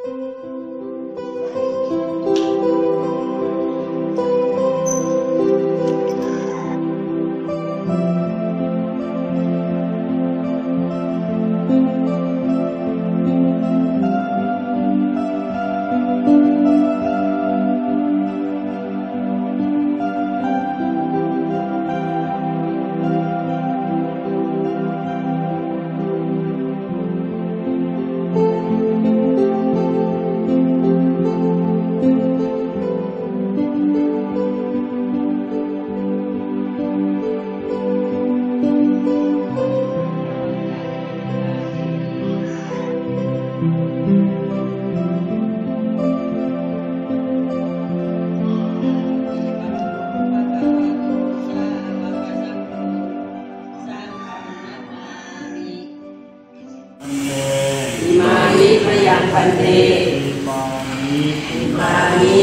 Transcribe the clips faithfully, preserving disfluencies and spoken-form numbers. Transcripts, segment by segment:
ปันเตมานิ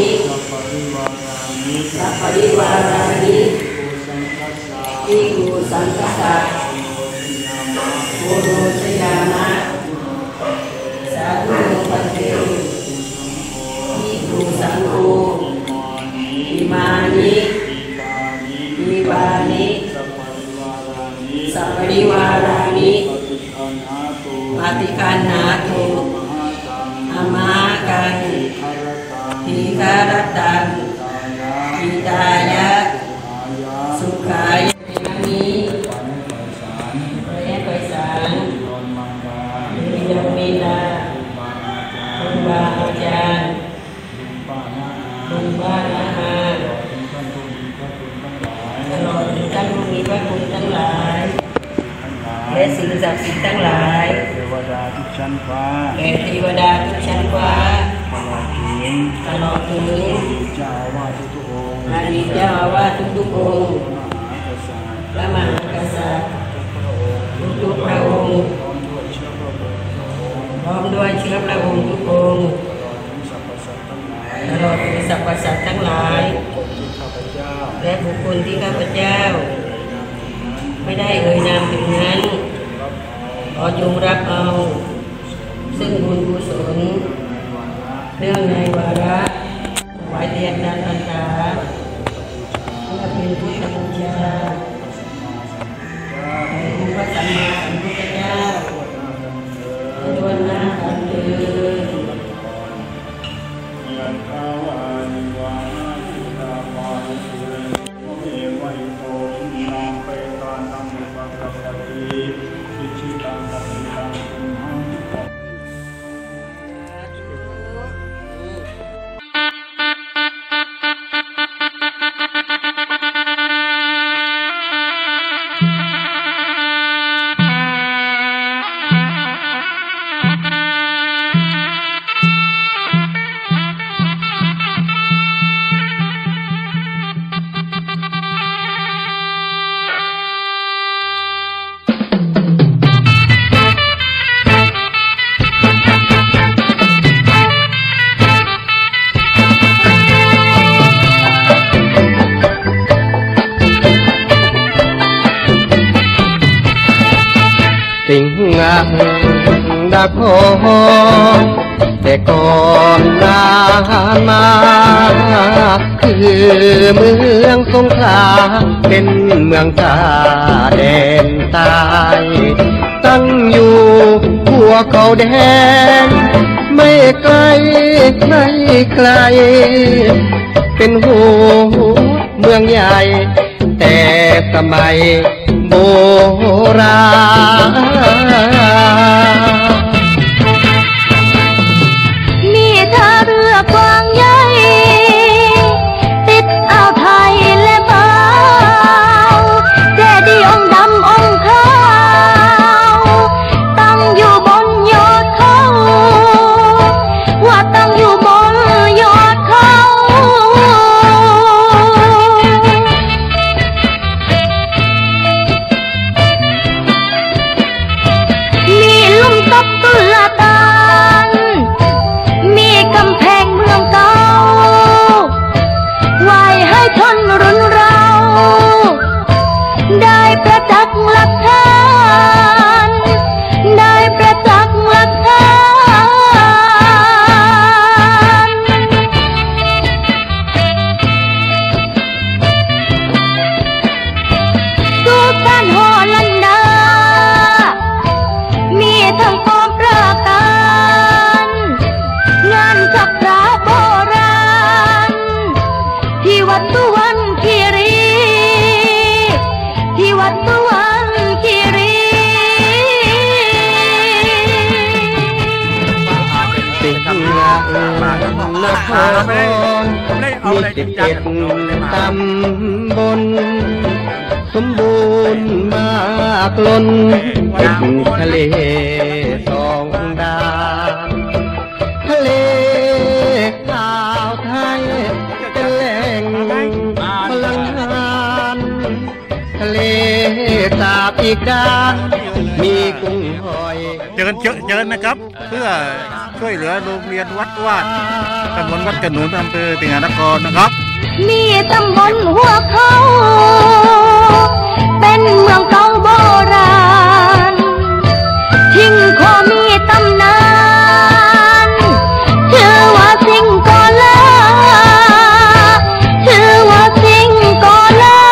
สัพพะริวารานิภิกขุสังฆัสสะโอโรชยามะสาธุโนปันเตภิกขุสังโฆอิมานิวิวานิสัพพะริวารานิปฏิคันหาตุอามากันทีฆารตังอิตายะสุขายะมิระยะไพศาลมีดวงมีดาคุณบาอาจารย์คุณบาอาหารตลอดถึงท่านผู้มีพระคุณทั้งหลายและสิ่งศักดิ์สิทธิ์ทั้งหลายเทวดาทุกชั้นฟ้าแก่เทวดาทุกชั้นฟ้าตลอดถึงตลอดถึงเจ้าอาวาสทุกองค์อดีตเจ้าอาวาสทุกๆองค์พระมหากษัตริย์ทุกๆพระองค์พร้อมด้วยเชื้อพระองค์ทุกองค์ตลอดถึงสรรพสัตว์ทั้งหลายและบุคคลที่ข้าพเจ้าไม่ได้เอ่ยนามถึงนั้นขอจงรับเอาซึ่งบุญกุศลเรื่องในวาระถวายเทียนพรรษาเพื่อเป็นพุทธบูชาแด่องค์พระสัมมาสัมพุทธเจ้าทั่วหน้ากันเถิดสิงห์ดาโคแต่ก่อนนานมาคือเมืองสงขลาเป็นเมืองตาแดนใต้ตั้งอยู่หัวเขาแดงไม่ไกลไม่ไกลเป็นหัวเมืองใหญ่แต่สมัยโบราณมีท่าเรือกว้างใหญ่ติดอ่าวไทยและเบาเจดีย์องค์ดำองค์ขาวตั้งอยู่บนยอดเขาว่าตั้งอยู่บนยอดเขามีลุ่มนครมีสิบเอ็ดตำบลสมบูรณ์มากล้นติดทะเลสองดานทะเลอ่าวไทยเป็นแหล่งพลังงานทะเลสาบอีกด้านมีกุ้งหอยเจิญเจิญนะครับเพื่อช่วยเหลือโรงเรียนวัดวาดตำบลวัดกระหนุนอำเภอสิงหนครนะครับมีตำบลหัวเขาเป็นเมืองเก่าโบราณทิ้งขอมีตำนานชื่อว่าสิงโกลาชื่อว่าสิงโกลา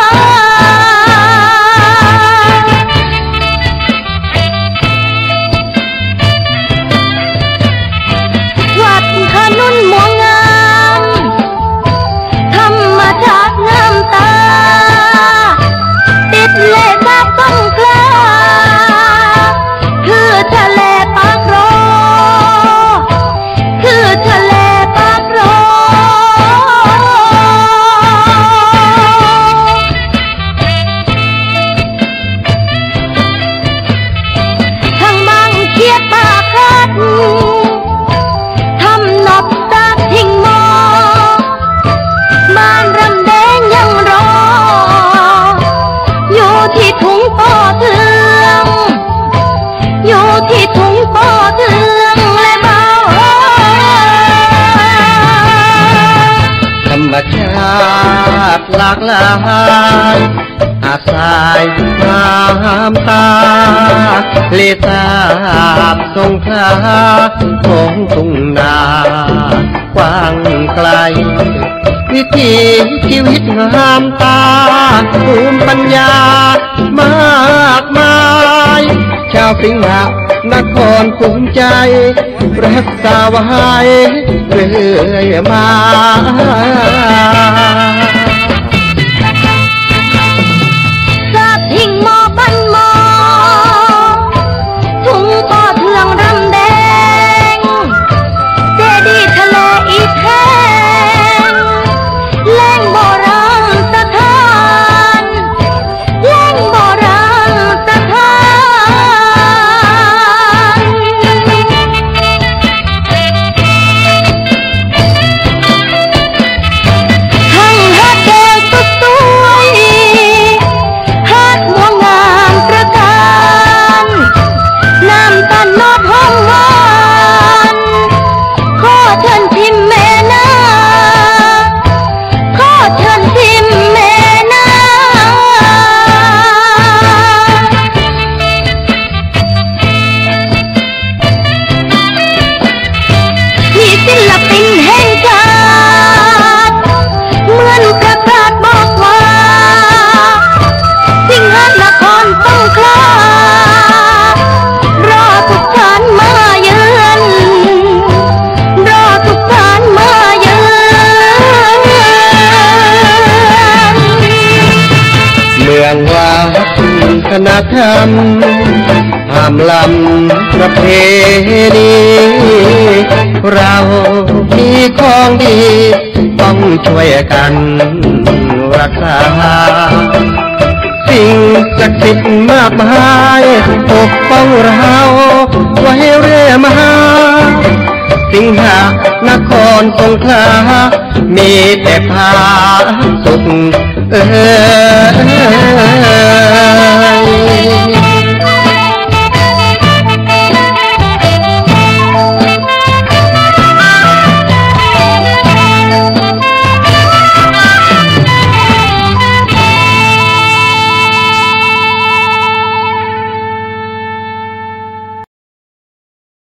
วัดขนุนม่วงงามธรรมชาติงามตาติดเลขาบังคลาคือทะเลปากรอคือทะเลปากรอทางบางเขียดปากคัดทำนบตาทิ้งมอบ้านรำแดงยังรออยู่ที่ทุ่งปอเทืองอยู่ที่ทุ่งปอเทืองและเบาธรรมชาติหลากหลายอาศัยน้ำตาเลสาบสงขลาของทุ่งนากว้างไกลวิถีชีวิตงามตาภูมิปัญญามากมายชาวสิงหนครภูมิใจรักษาไว้เรื่อยมาสับหิ่งหมอปันหมอทุ่งปอเทืองรำแดงเจดีย์ทะเลอีกแห่งแหล่งโบราณสถานแหล่งโบราณสถานทั้งหาดแดงสุดสวยหาดม่วงงามตระการน้ำตาลนอดห้องหวานขอเชิญชิมแม่นาขอเชิญชิมแม่นามีศิลปินแห่งชาติเหมือนประกาศบอกว่าสิงหนครสงขลารอทุกท่านมาเยือนรอทุกท่านมาเยือนเมืองวัดคณะธรรมห้ามลำประเพณีเรามีของดีต้องช่วยกันรักษาสิ่งศักดิ์สิทธิ์มากมายปกป้องเราไว้เรื่อยมาสิงหนครสงขลามีแต่พาสุขเออ